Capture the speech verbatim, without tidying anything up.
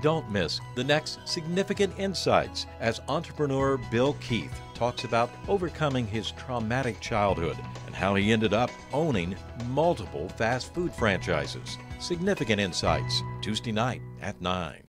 Don't miss the next Significant Insights as entrepreneur Bill Keith talks about overcoming his traumatic childhood and how he ended up owning multiple fast food franchises. Significant Insights, Tuesday night at nine.